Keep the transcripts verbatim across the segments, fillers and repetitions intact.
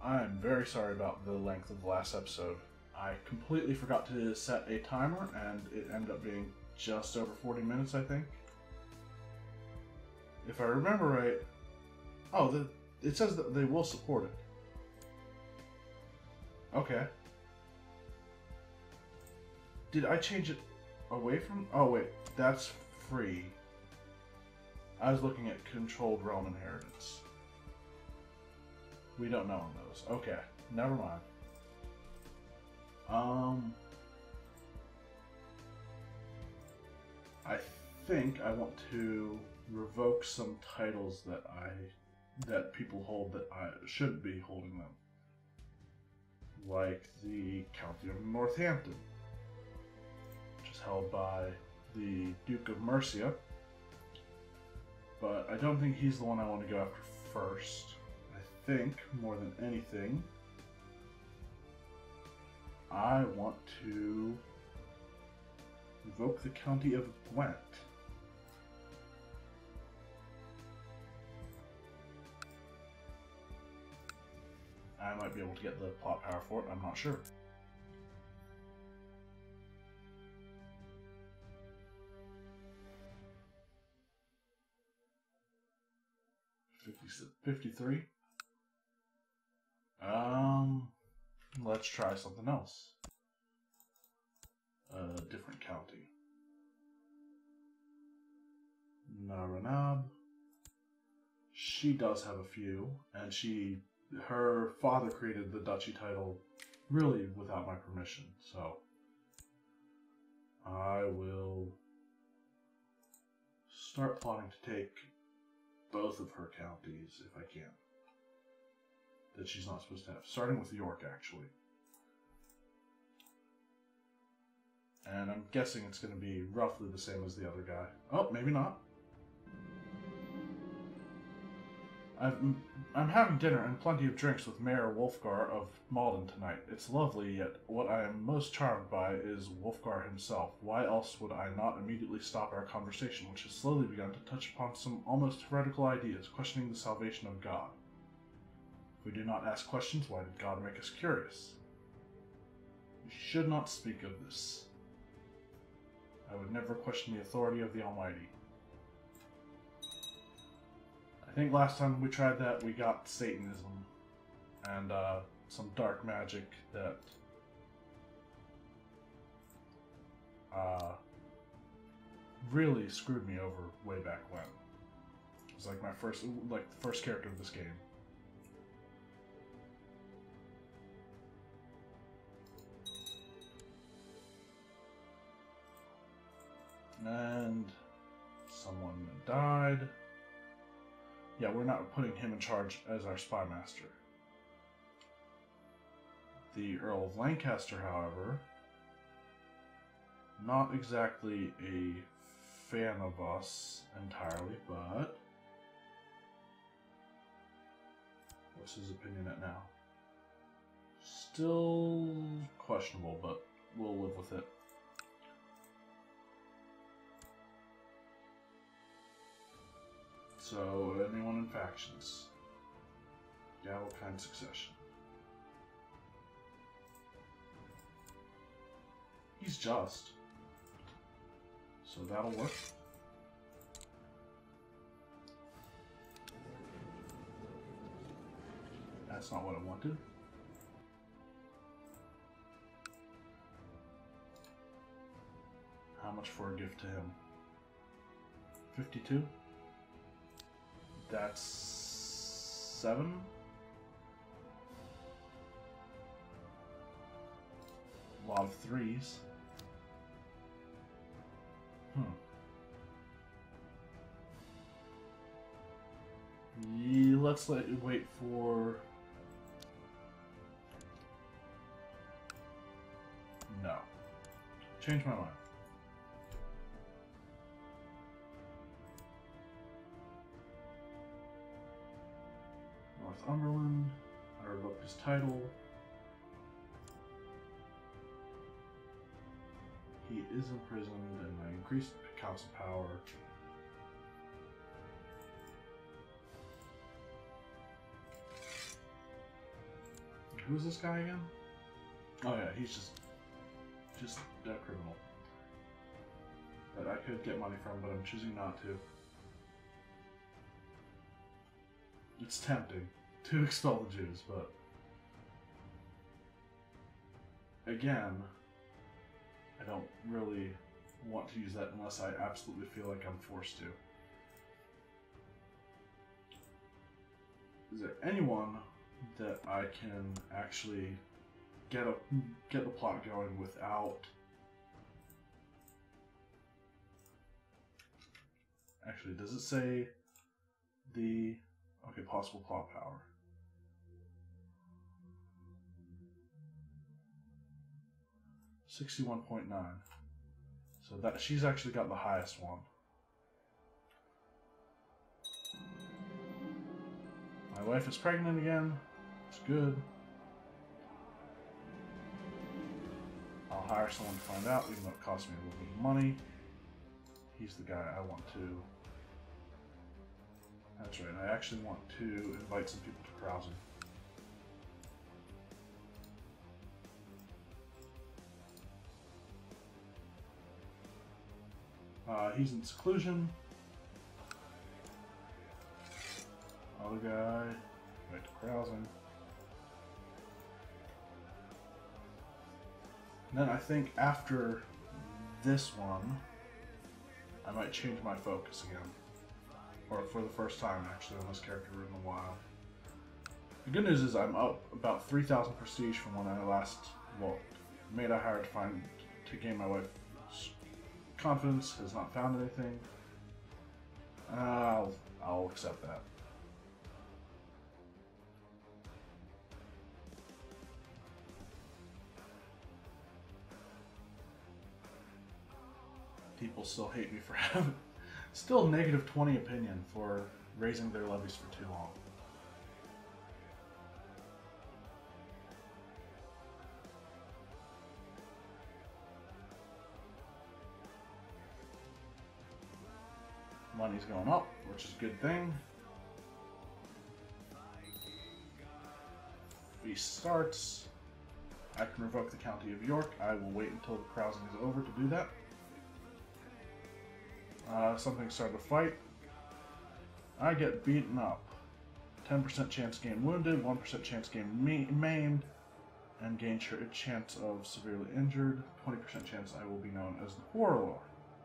I'm very sorry about the length of the last episode. I completely forgot to set a timer, and it ended up being just over forty minutes, I think. If I remember right... Oh, the, it says that they will support it. Okay. Did I change it away from... Oh, wait. That's free. I was looking at controlled realm inheritance. We don't know on those. Okay. Never mind. Um... I think I want to revoke some titles that I... that people hold that I shouldn't be holding them. Like the County of Northampton, which is held by the Duke of Mercia. But I don't think he's the one I want to go after first. I think, more than anything, I want to revoke the County of Gwent. I might be able to get the plot power for it, I'm not sure. fifty-three. Um, let's try something else. A different county. Naranab. She does have a few, and she, her father created the duchy title really without my permission, so I will start plotting to take both of her counties if I can. That she's not supposed to have. Starting with York, actually. And I'm guessing it's going to be roughly the same as the other guy. Oh, maybe not. I'm, I'm having dinner and plenty of drinks with Mayor Wolfgar of Malden tonight. It's lovely, yet what I am most charmed by is Wolfgar himself. Why else would I not immediately stop our conversation, which has slowly begun to touch upon some almost heretical ideas, questioning the salvation of God? If we do not ask questions, why did God make us curious? We should not speak of this. I would never question the authority of the Almighty. I think last time we tried that, we got Satanism and uh, some dark magic that uh, really screwed me over way back when. It was like my first, like the first character of this game. And someone died. Yeah, we're not putting him in charge as our spy master. The Earl of Lancaster, however, not exactly a fan of us entirely, but what's his opinion at now? Still questionable, but we'll live with it. So, anyone in factions? Galopine succession. He's just. So that'll work. That's not what I wanted. How much for a gift to him? fifty-two? That's seven. A lot of threes. Hmm. Yeah, let's let it wait for. No. Change my mind. Northumberland. I revoked his title. He is imprisoned, and I increased the council power. who's this guy again? Oh yeah, he's just just a criminal that I could get money from, but I'm choosing not to. It's tempting to expel the Jews, but again, I don't really want to use that unless I absolutely feel like I'm forced to. Is there anyone that I can actually get a get the plot going without actually, does it say the okay, possible plot power? sixty-one point nine. So that she's actually got the highest one. My wife is pregnant again. It's good. I'll hire someone to find out, even though it costs me a little bit of money. He's the guy I want to. That's right, I actually want to invite some people to carousing. Uh, he's in seclusion. Other guy, right to carousing. And then I think after this one, I might change my focus again. Or for the first time, actually, on this character in a while. The good news is I'm up about three thousand prestige from when I last, well, made a hire to find, to gain my wife's confidence, has not found anything. I'll, I'll accept that. People still hate me for having still negative twenty opinion for raising their levies for too long. Money's going up, which is a good thing. Feast starts. I can revoke the County of York. I will wait until the carousing is over to do that. Uh, something started a fight. I get beaten up. ten percent chance gain wounded, one percent chance gain maimed, and gain a chance of severely injured. twenty percent chance I will be known as the Quarreler.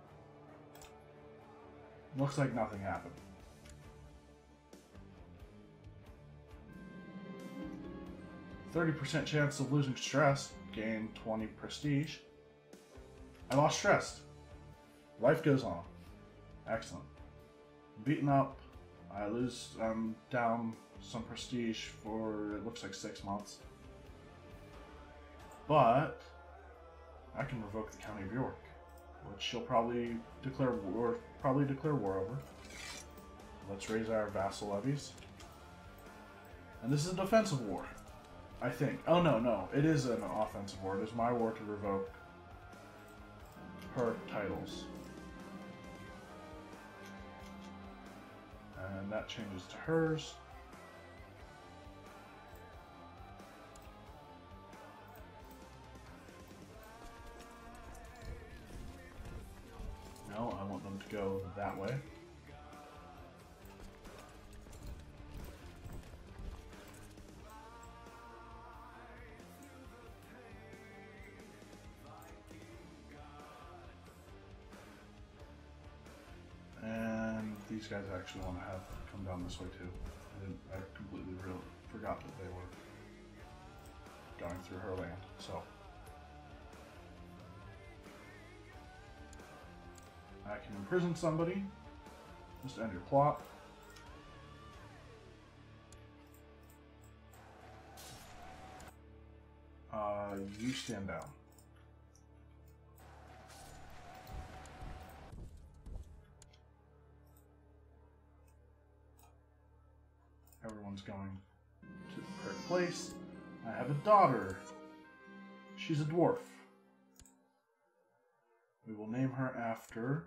Looks like nothing happened. thirty percent chance of losing stress. Gain twenty prestige. I lost stress. Life goes on. Excellent. Beaten up. I lose, I'm down some prestige for, it looks like six months. But I can revoke the County of York, which she'll probably declare war, probably declare war over. Let's raise our vassal levies. And this is a defensive war, I think. Oh no, no, it is an offensive war. It is my war to revoke her titles. And that changes to hers. No, I want them to go that way. These guys actually want to have come down this way too. I, didn't, I completely really forgot that they were going through her land. So I can imprison somebody. Just end your plot. Uh, you stand down. Everyone's going to the correct place. I have a daughter. She's a dwarf. We will name her after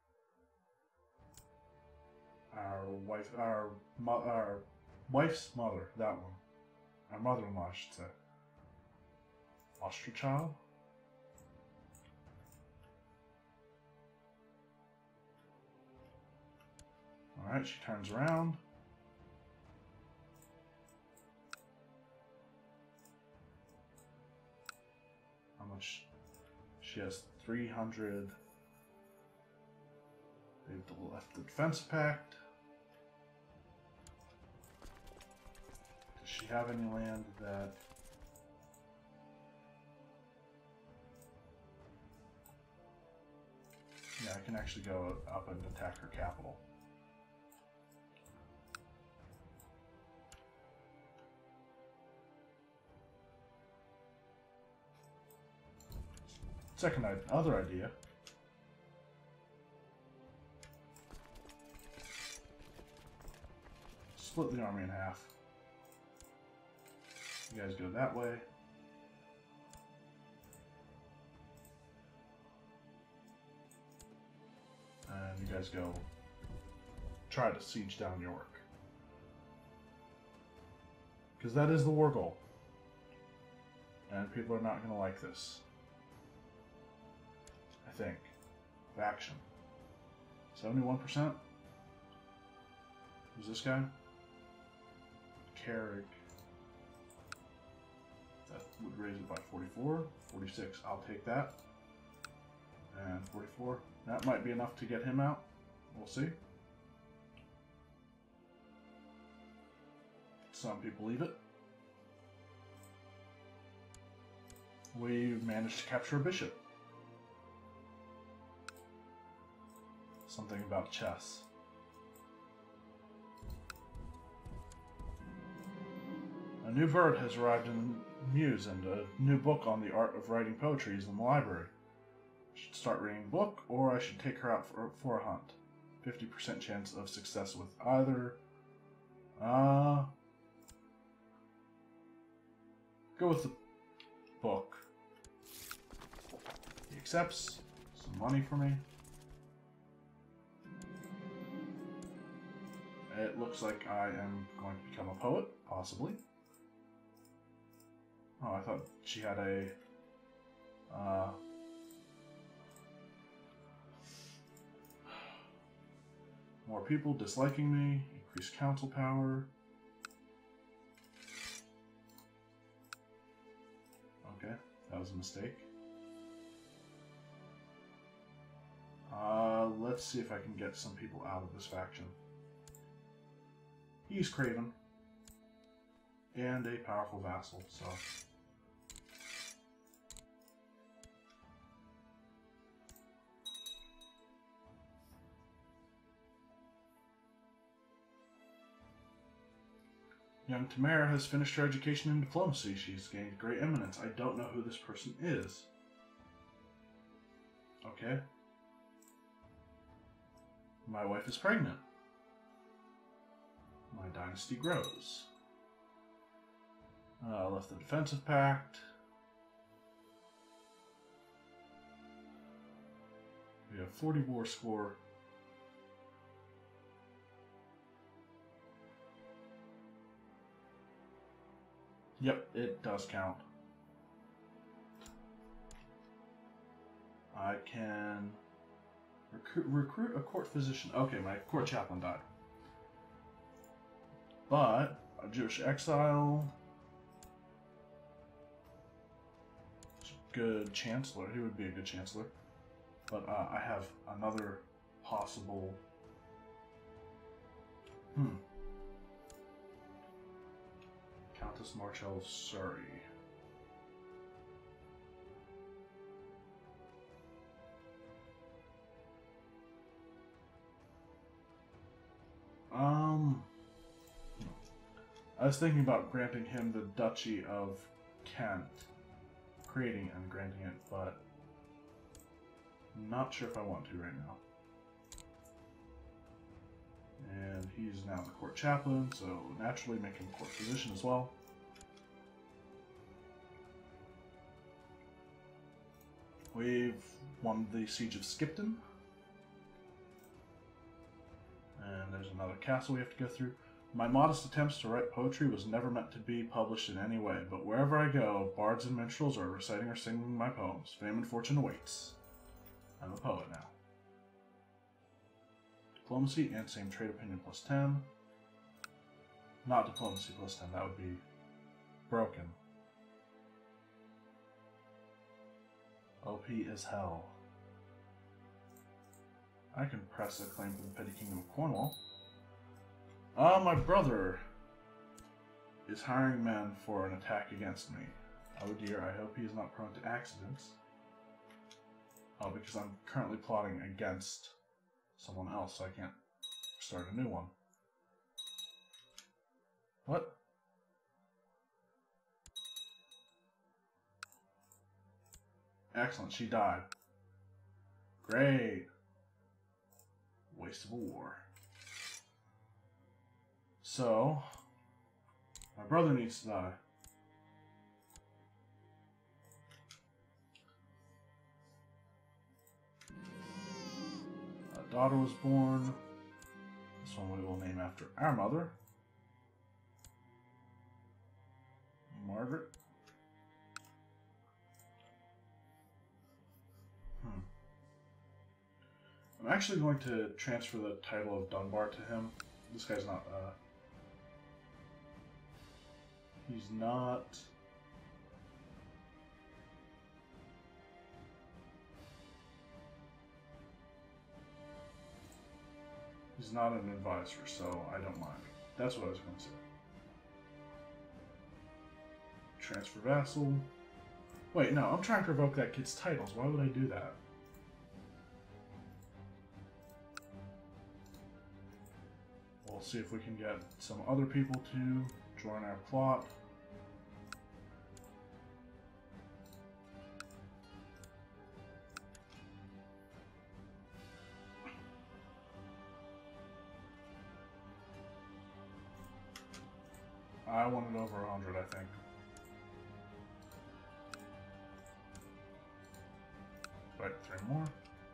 our wife, our, our wife's mother. That one, our mother-in-law, I should say. foster child. Alright, she turns around. How much? She has three hundred. They've left the defense pact. Does she have any land that... Yeah, I can actually go up and attack her capital. Second other idea. Split the army in half. You guys go that way. And you guys go try to siege down York. Because that is the war goal. And people are not going to like this. I think. Faction. seventy-one percent? Who's this guy? Carrick. That would raise it by forty-four. forty-six, I'll take that. And forty-four. That might be enough to get him out. We'll see. Some people leave it. We managed to capture a bishop. Something about chess. A new bird has arrived in the Muse, and a new book on the art of writing poetry is in the library. I should start reading the book, or I should take her out for, for a hunt. fifty percent chance of success with either. Uh, go with the book. He accepts some money for me. It looks like I am going to become a poet, possibly. Oh, I thought she had a... Uh, more people disliking me, increased council power. Okay, that was a mistake. Uh, let's see if I can get some people out of this faction. He's Craven. And a powerful vassal, so... Young Tamara has finished her education in diplomacy. She's gained great eminence. I don't know who this person is. Okay. My wife is pregnant. My dynasty grows. I uh, left the defensive pact. We have forty war score. Yep, it does count. I can recruit, recruit a court physician. Okay, my court chaplain died. But a Jewish exile, good chancellor. He would be a good chancellor. But uh, I have another possible. Hmm. Countess Marchell of Surrey. Um. I was thinking about granting him the Duchy of Kent, creating and granting it, but not sure if I want to right now. And he's now the court chaplain, so naturally make him court physician as well. We've won the Siege of Skipton. And there's another castle we have to go through. My modest attempts to write poetry was never meant to be published in any way, but wherever I go, bards and minstrels are reciting or singing my poems. Fame and fortune awaits. I'm a poet now. Diplomacy and same trade opinion plus ten. Not diplomacy plus ten, that would be broken. O P as hell. I can press a claim for the Petty Kingdom of Cornwall. Ah, uh, my brother is hiring men for an attack against me. Oh dear, I hope he is not prone to accidents. Oh, because I'm currently plotting against someone else, so I can't start a new one. What? Excellent, she died. Great. Waste of a war. So, my brother needs to die. A daughter was born. This one we will name after our mother, Margaret. Hmm. I'm actually going to transfer the title of Dunbar to him. This guy's not, uh... He's not... He's not an advisor, so I don't mind. That's what I was going to say. Transfer vassal. Wait, no, I'm trying to revoke that kid's titles. Why would I do that? We'll see if we can get some other people to join our plot. I wanted over a hundred, I think. Right, three more.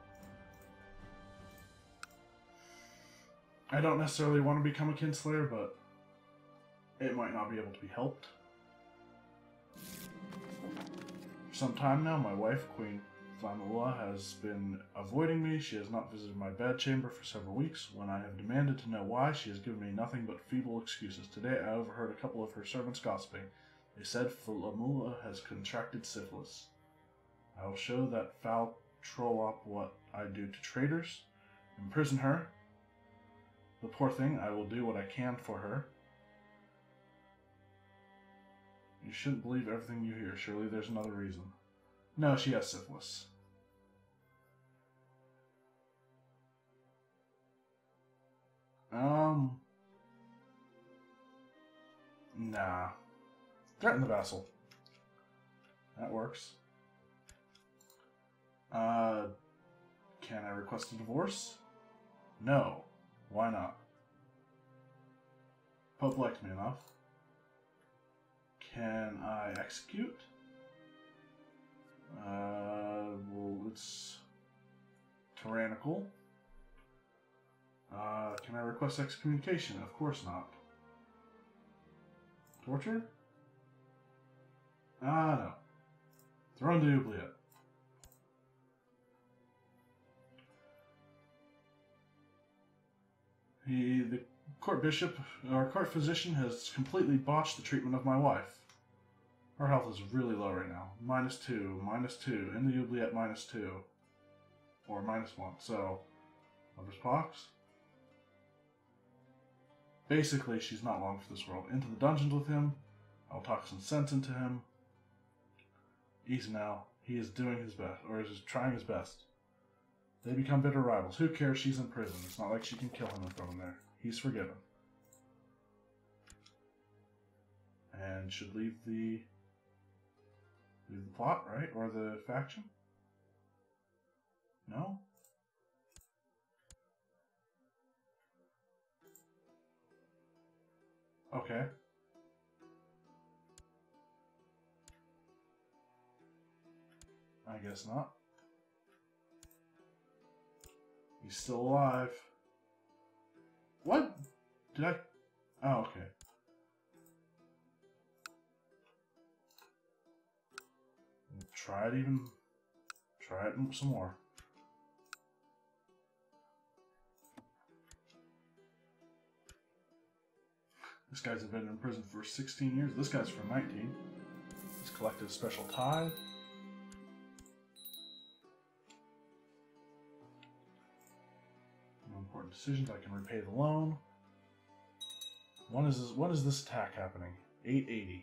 I don't necessarily want to become a kinslayer, but it might not be able to be helped. For some time now, my wife, Queen Flamula, has been avoiding me. She has not visited my bedchamber for several weeks. When I have demanded to know why, she has given me nothing but feeble excuses. Today, I overheard a couple of her servants gossiping. They said Flamula has contracted syphilis. I will show that foul trollop what I do to traitors. Imprison her. The poor thing, I will do what I can for her. You shouldn't believe everything you hear. Surely there's another reason. No, she has syphilis. Um... Nah. Threaten the vassal. That works. Uh... Can I request a divorce? No. Why not? Pope likes me enough. Can I execute? Uh, well, it's tyrannical. Uh, can I request excommunication? Of course not. Torture? Ah, no. Thrown to oubliette. He, the court bishop, or court physician, has completely botched the treatment of my wife. Her health is really low right now. Minus two, minus two, in the oubliette minus two. Or minus one, so... Lover's pox? Basically, she's not long for this world. Into the dungeons with him. I'll talk some sense into him. Easy now. He is doing his best, or is trying his best. They become bitter rivals. Who cares? She's in prison. It's not like she can kill him and throw him there. He's forgiven. And should leave the... Leave the plot, right? Or the faction? No? Okay. I guess not. He's still alive. What? Did I... Oh, okay. Try it even. Try it some more. This guy's been in prison for sixteen years. This guy's for nineteen. He's collected a special tithe. No important decisions. I can repay the loan. When is this, when is this attack happening? eight eighty.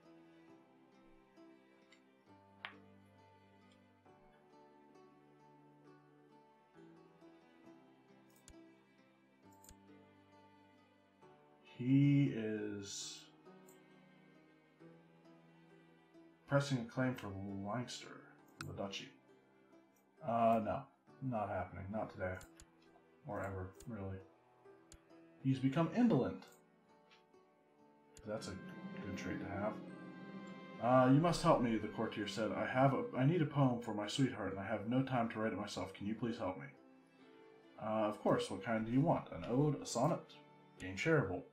He is pressing a claim for Leinster, the duchy. Uh, no. Not happening. Not today. Or ever, really. He's become indolent. That's a good trait to have. Uh, you must help me, the courtier said. I have a, I need a poem for my sweetheart, and I have no time to write it myself. Can you please help me? Uh, of course. What kind do you want? An ode? A sonnet? Game shareable.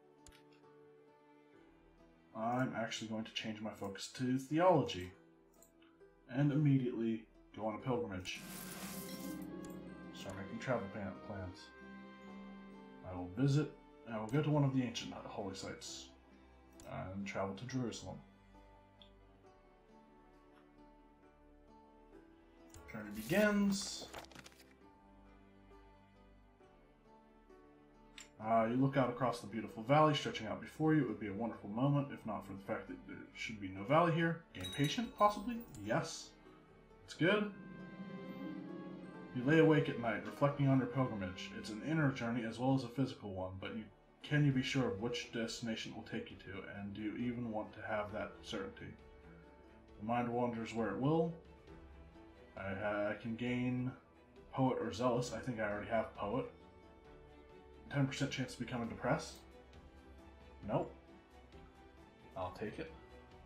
I'm actually going to change my focus to theology. And immediately go on a pilgrimage. Start making travel plans. I will visit, I will go to one of the ancient holy sites. And travel to Jerusalem. Journey begins. Uh, you look out across the beautiful valley stretching out before you. It would be a wonderful moment, if not for the fact that there should be no valley here. Gain patient, possibly? Yes. It's good. You lay awake at night, reflecting on your pilgrimage. It's an inner journey as well as a physical one, but you can you be sure of which destination it will take you to, and do you even want to have that certainty? The mind wanders where it will. I, I can gain poet or zealous. I think I already have poet. ten percent chance of becoming depressed? Nope. I'll take it.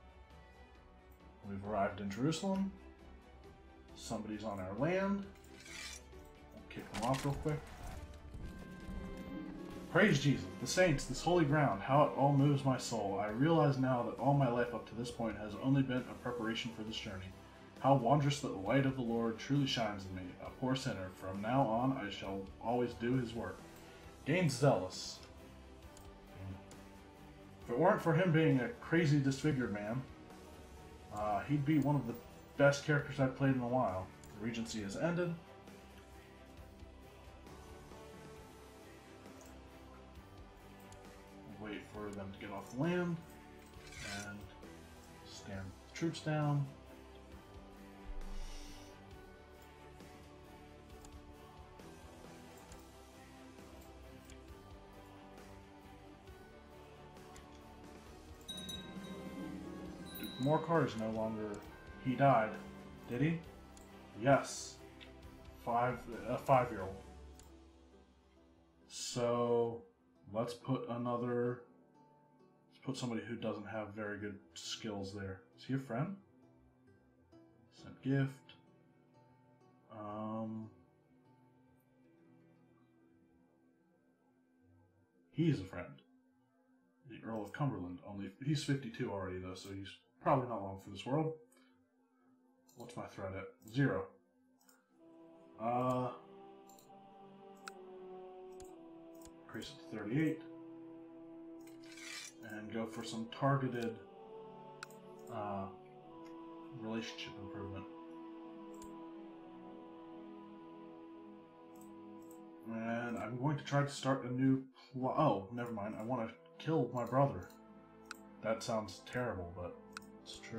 We've arrived in Jerusalem. Somebody's on our land. I'll kick them off real quick. Praise Jesus, the saints, this holy ground, how it all moves my soul. I realize now that all my life up to this point has only been a preparation for this journey. How wondrous that the light of the Lord truly shines in me, a poor sinner. From now on I shall always do his work. Gain zealous. If it weren't for him being a crazy disfigured man, uh, he'd be one of the best characters I've played in a while. The Regency has ended. Wait for them to get off the land and stand the troops down. Morcar is no longer. He died. Did he? Yes. Five. A five-year-old. So let's put another. Let's put somebody who doesn't have very good skills there. Is he a friend? Sent gift. Um. He's a friend. The Earl of Cumberland. Only he's fifty-two already though, so he's probably not long for this world. What's my threat at? Zero. Uh, increase it to thirty-eight. And go for some targeted uh, relationship improvement. And I'm going to try to start a new plot. Oh, never mind. I want to kill my brother. That sounds terrible, but it's true.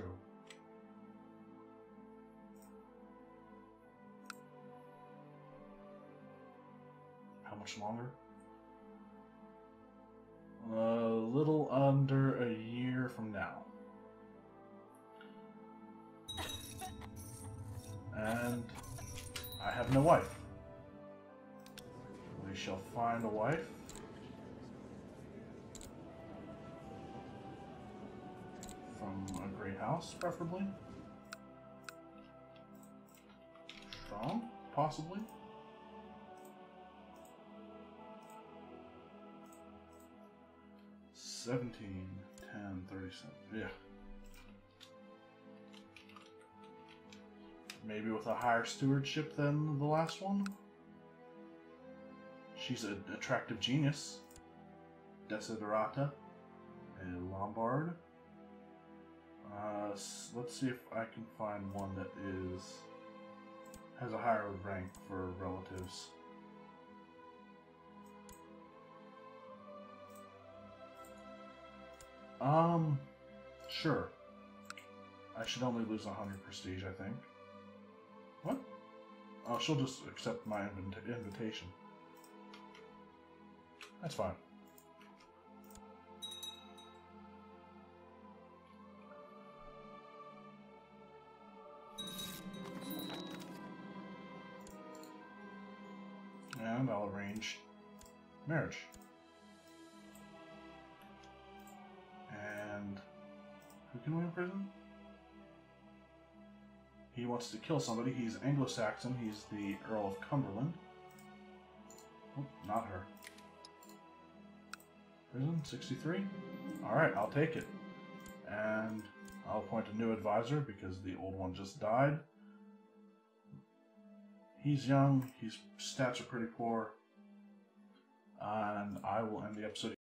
How much longer? A little under a year from now. And I have no wife. We shall find a wife. From a great house, preferably. Strong, possibly. seventeen, ten, thirty-seven. Yeah. Maybe with a higher stewardship than the last one? She's an attractive genius. Desiderata. A Lombard. Uh, let's see if I can find one that is has a higher rank for relatives. Um, sure. I should only lose one hundred prestige, I think. What? Oh, she'll just accept my invita invitation. That's fine. And I'll arrange marriage. And who can we imprison? He wants to kill somebody. He's Anglo-Saxon. He's the Earl of Cumberland. Oh, not her. Prison, sixty-three? Alright, I'll take it. And I'll appoint a new advisor because the old one just died. He's young. His stats are pretty poor. And I will end the episode